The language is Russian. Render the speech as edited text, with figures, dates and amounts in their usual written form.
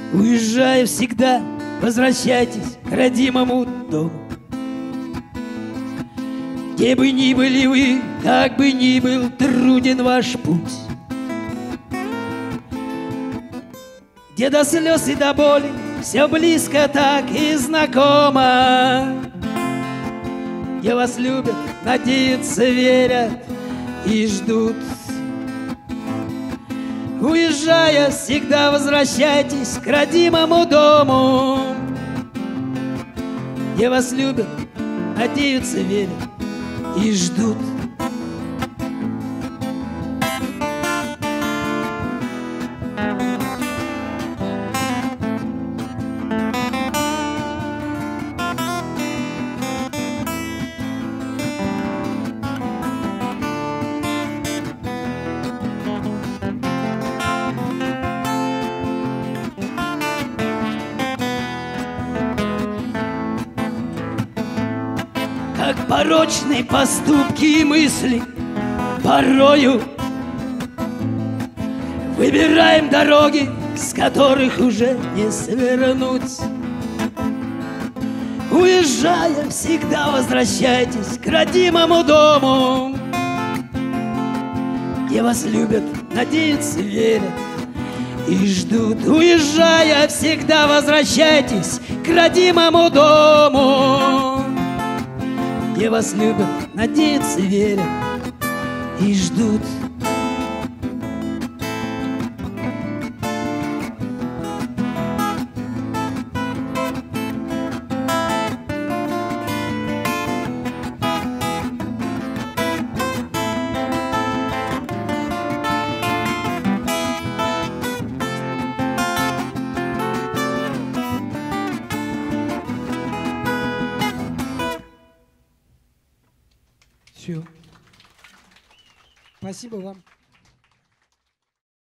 Уезжая всегда, возвращайтесь к родимому дому. Где бы ни были вы, как бы ни был труден ваш путь, где до слез и до боли все близко так и знакомо, где вас любят, надеются, верят и ждут. Уезжая, всегда возвращайтесь к родимому дому, где вас любят, надеются, верят и ждут. Как порочные поступки и мысли порою выбираем дороги, с которых уже не свернуть. Уезжая, всегда возвращайтесь к родимому дому, где вас любят, надеются, верят и ждут. Уезжая, всегда возвращайтесь к родимому дому, где вас любят, надеются, верят и ждут. Все. Спасибо вам.